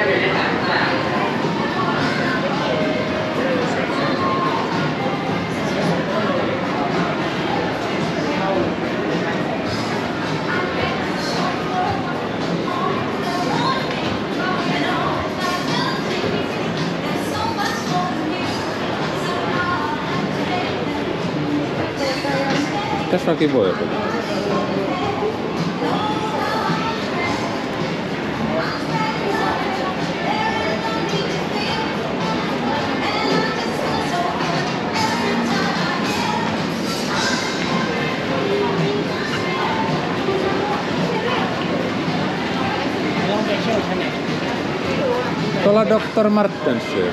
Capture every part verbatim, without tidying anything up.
Tässä on kivoja. Tuolla doktor Martensia.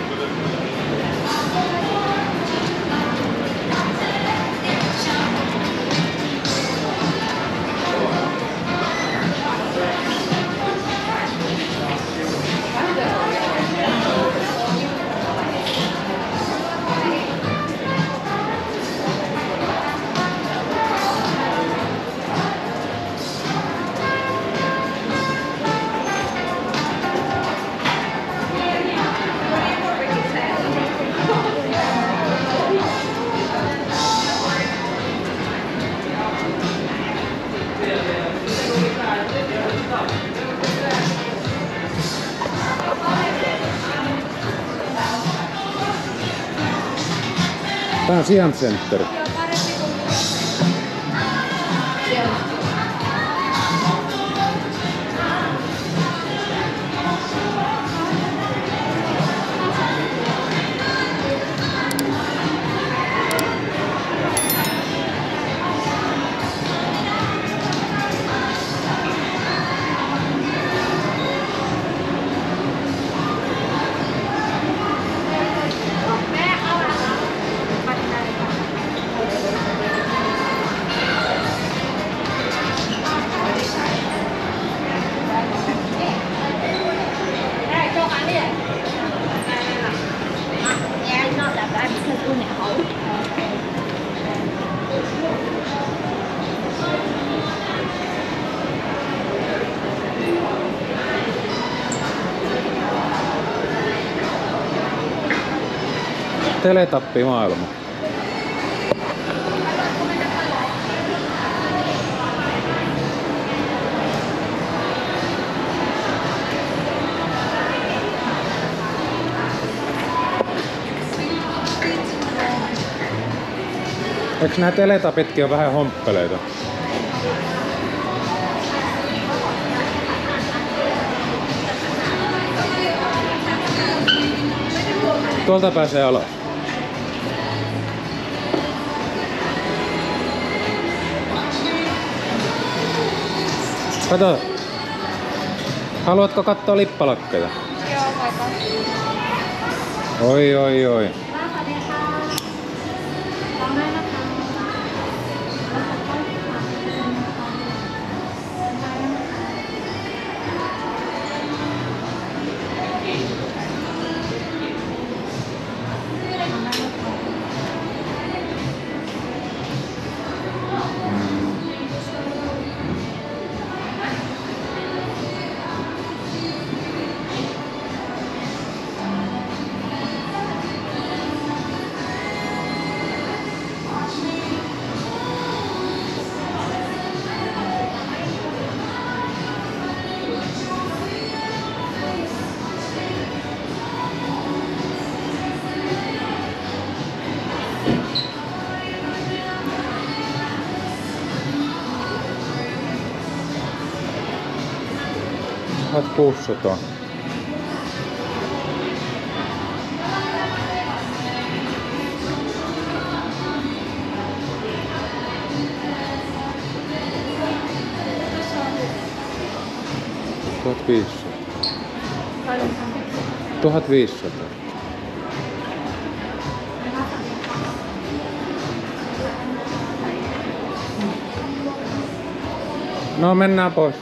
Tää on Sian Center. Teletappimaailma. Eiks nää teletapitkin on vähän homppeleita? Tuolta pääsee alas. Kato. Haluatko katsoa lippalakkeja? Joo, vaikka. Oi, oi, oi. tuhatkuusisataa. tuhatviisisataa. tuhatviisisataa. No mennään pois.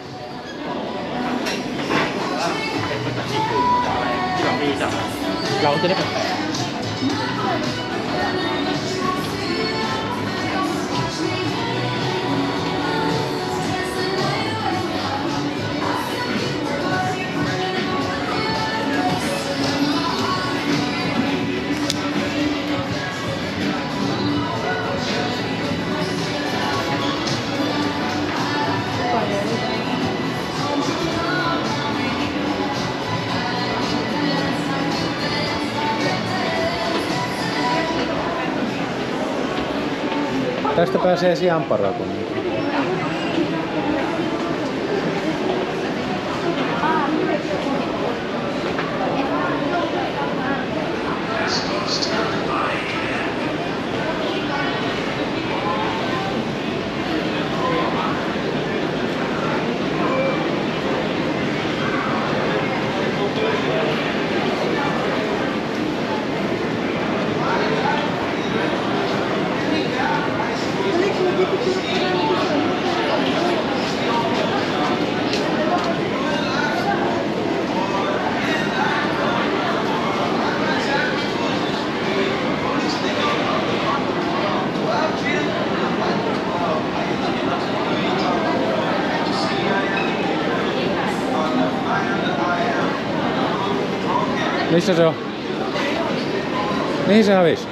Tästä pääsee Sianparakuun. Missä se on? Mihin se hävisi?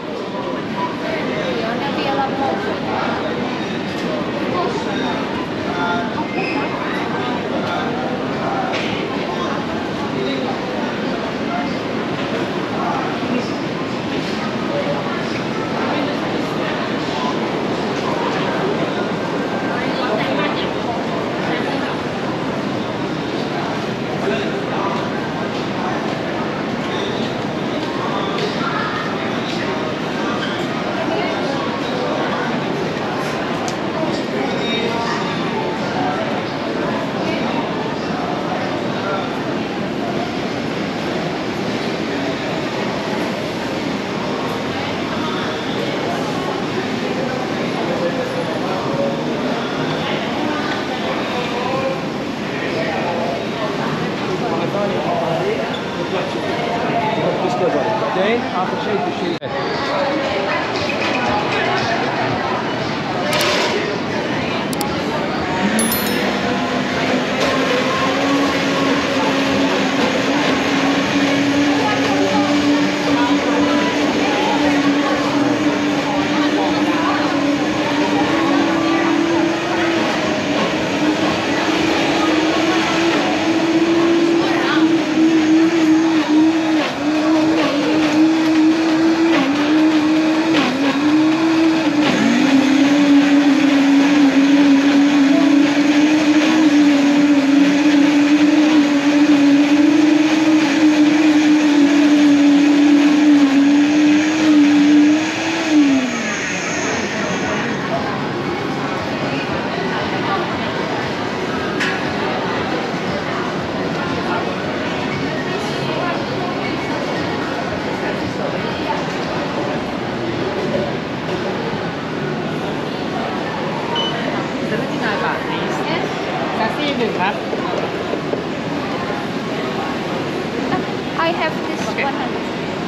I have this Okay. one hundred.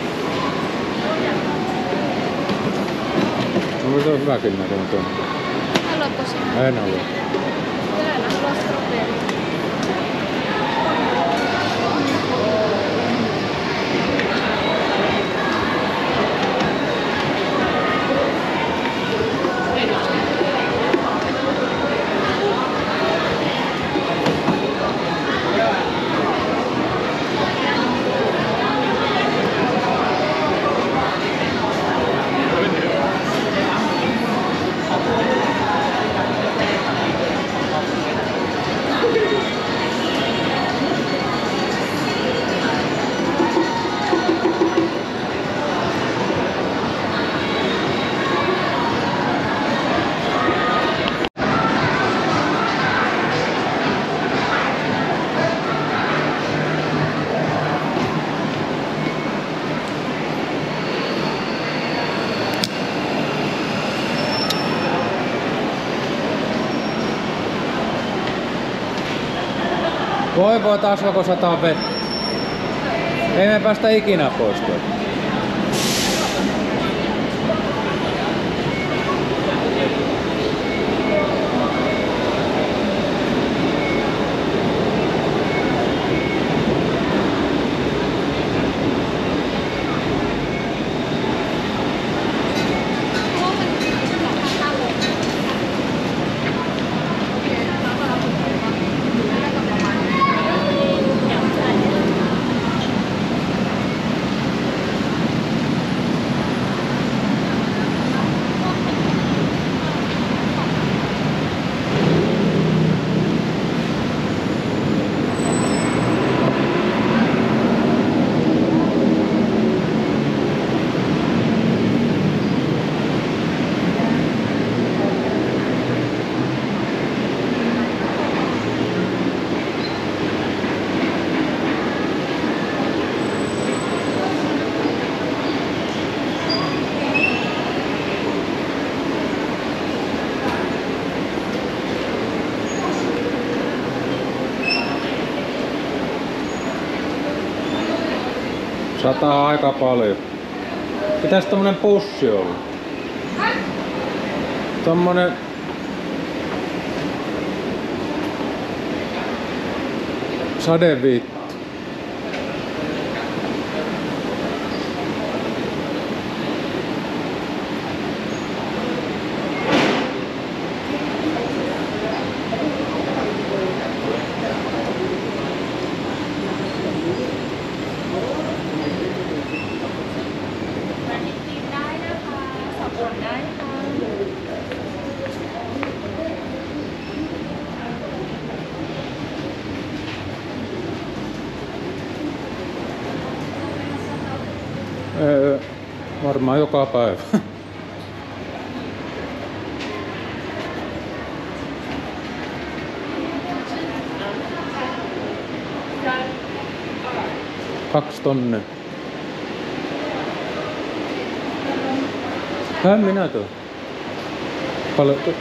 No, se on hyvä kyllä tuon tuon. Haluatko sinä? En halua. Kyllä, en halua strawberry. Voi voi, taas alkoi sataa vettä. Ei me päästä ikinä pois tuolta. Sataa aika paljon. Pitäis tommonen pussi olla. Tommonen... Sadeviitta. Öö, varmaan joka päivä. Kaksi tonne. Hän minä tuon. Paljon tuon.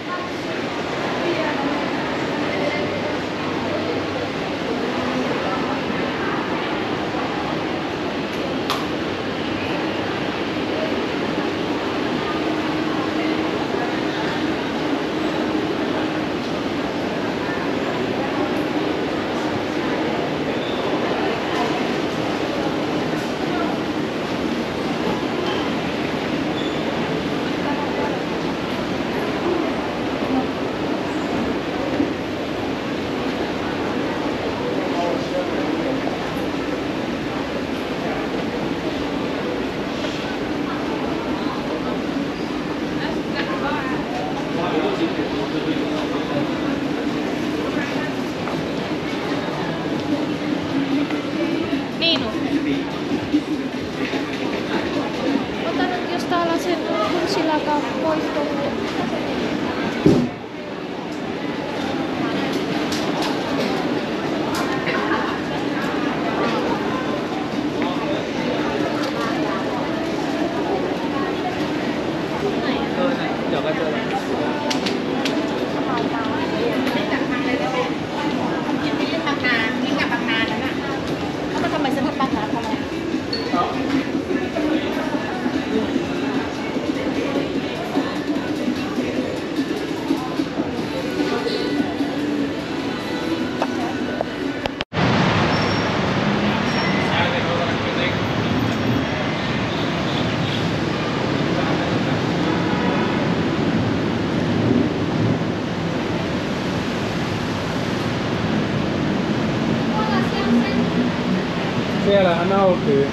Niinu. Ota nyt jos täällä sen silakaan poistuu. Siellähän nauttii.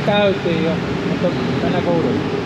käytiin jo, mutta mennäänkö uudelleen?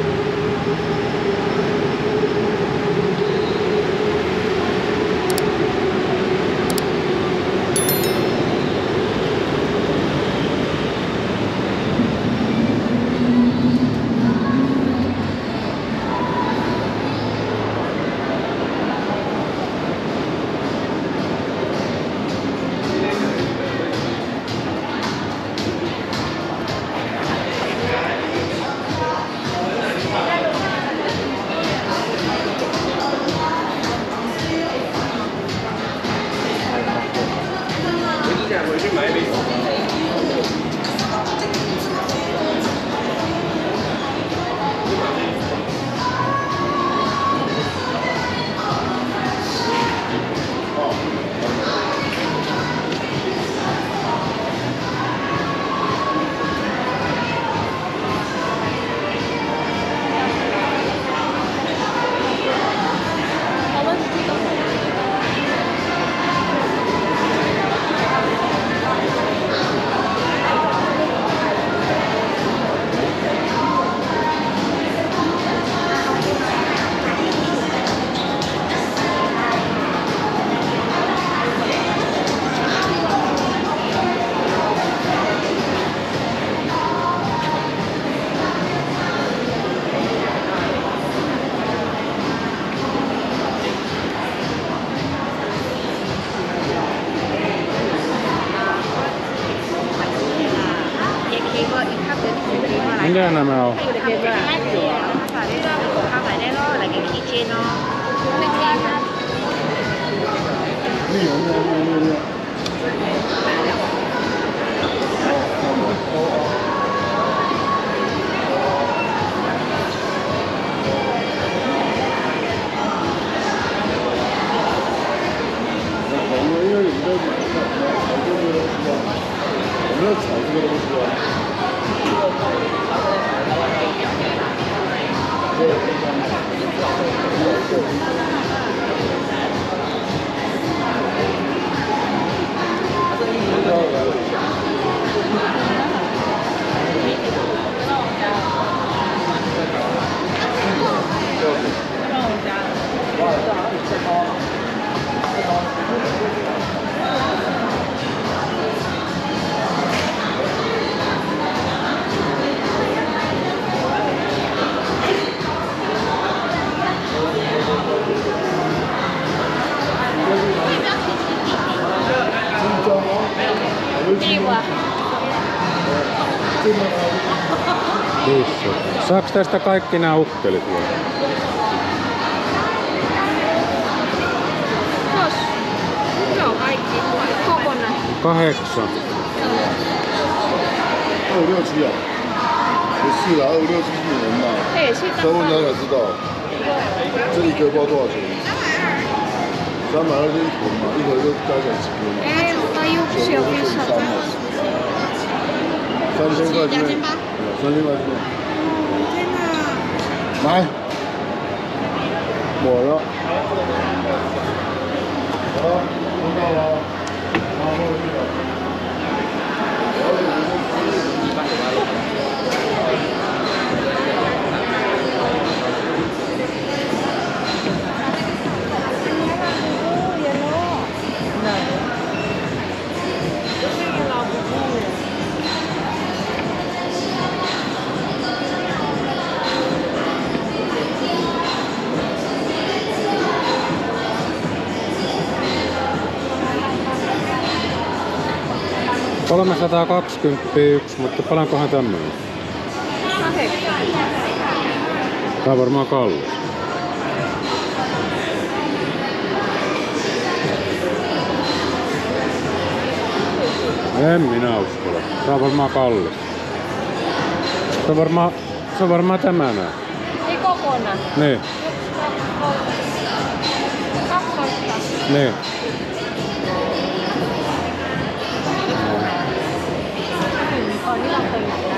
Mitä nämä on? Saaks tästä kaikki nämä ukkelit vielä? Jos. Joo, kaikki. Kokonaan. Kahdeksan. 二五六七啊？不是啦，二五六七是人嘛。 哎，是再问他才知道。这一个不知道多少钱？三百二是一盒嘛，一盒就加起来几颗嘛？ 哎，我又不是有必胜。 三千块之内，三千块之内。天哪！买。我了。好，收到了。拿过去了。 kolmesataakaksikymmentäyksi, mutta paljonkohan tämmöinen? Tää on varmaan kallis. En minä uskalla. Tää on varmaan kallis. Se on varmaan, se on varmaan tämä näin. Ei kokonaan. Niin. Kakkosta. Niin. On ihan pöydällä.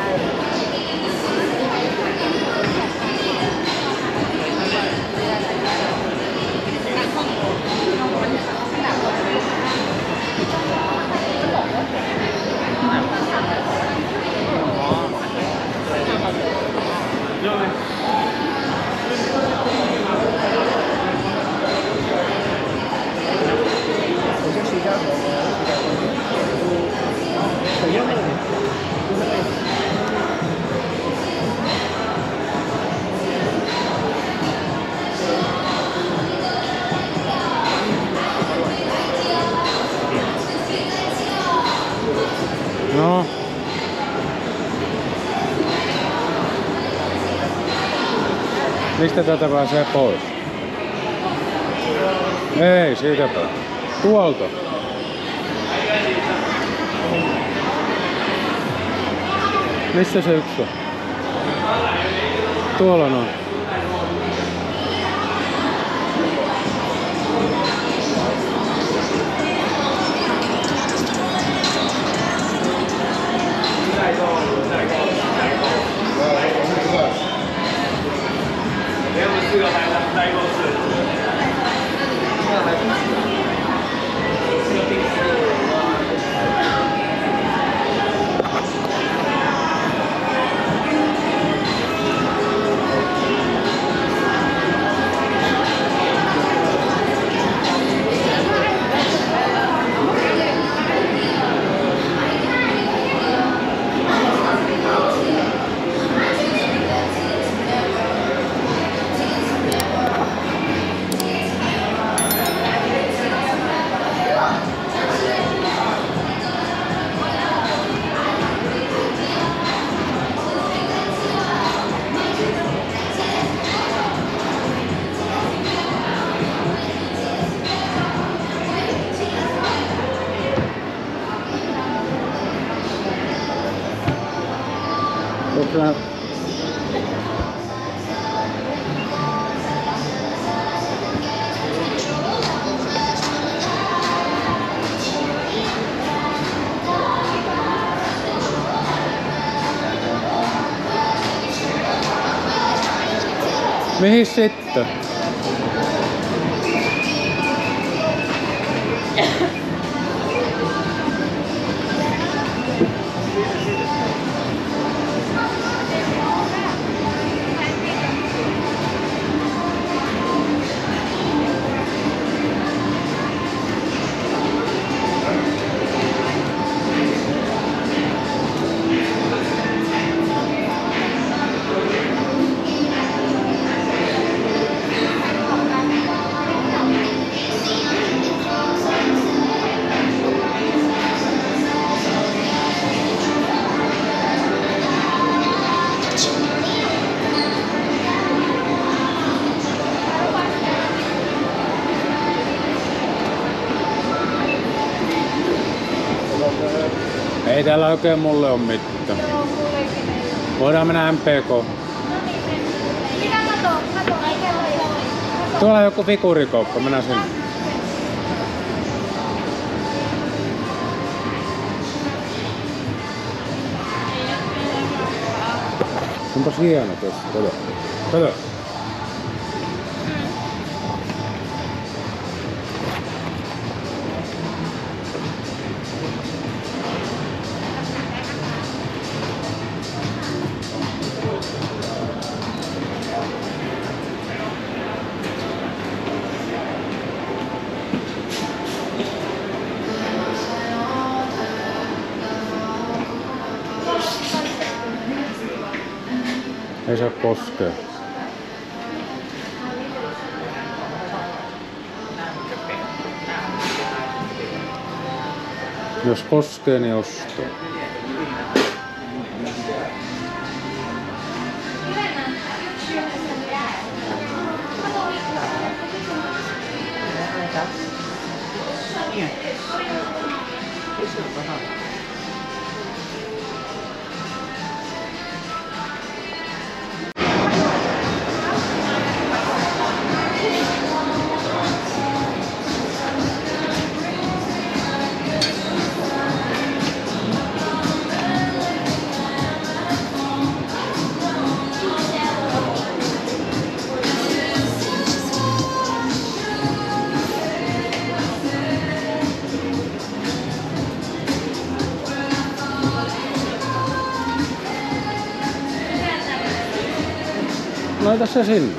No. Mistä tätä pääsee pois? Ei, siitä päin. Tuolta. Missä se yksi on? Tuolla noin. Onko mihin sitten? Ei täällä oikein mulle oo mitään. Joo, mullekin ei. Voidaan mennä M P K. No niin, mennään. Mitä kato? Kato, ei kello joo. Tuolla on joku figuurikauppa, mennään sinne. Onpas hieno tossa, kato. Kato. Ei saa koskea. Jos koskee, niin ostaa. Laita se sinne.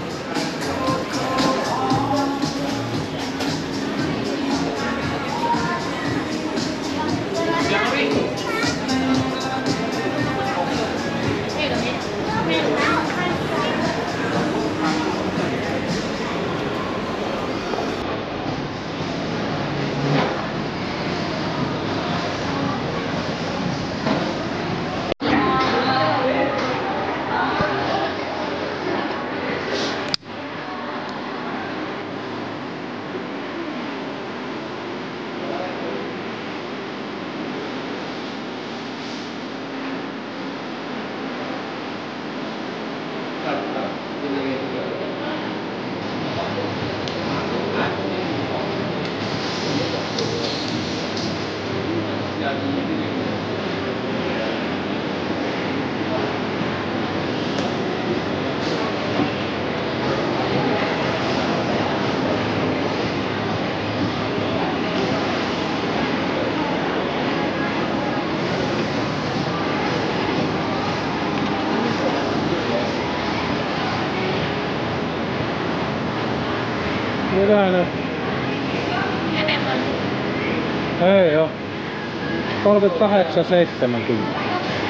Mitä ne? Enemmän. Ei oo. kolmekymmentäkahdeksan seitsemänkymmentä.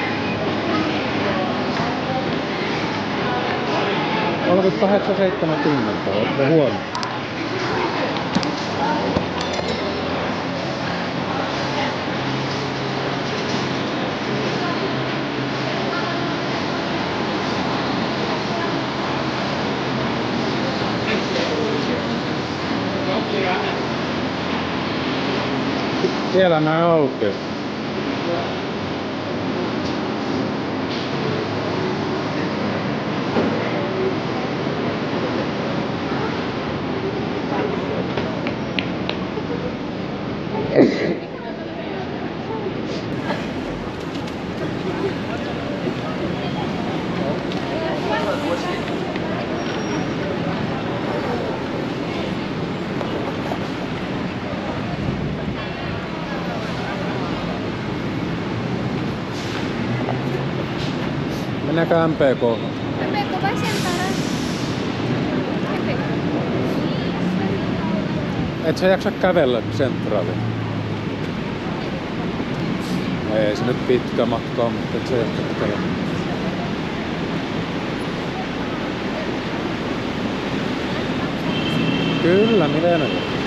kolmekymmentäkahdeksan seitsemänkymmentä. Ootte huono. Siellä nää aukeaa. Mennäänkö M P K? M P K vai Sentara? M P K. Et sä jaksa kävellä Centraliin? Ei se nyt pitkä matka on, mutta et sä jaksa kävellä. Kyllä, miten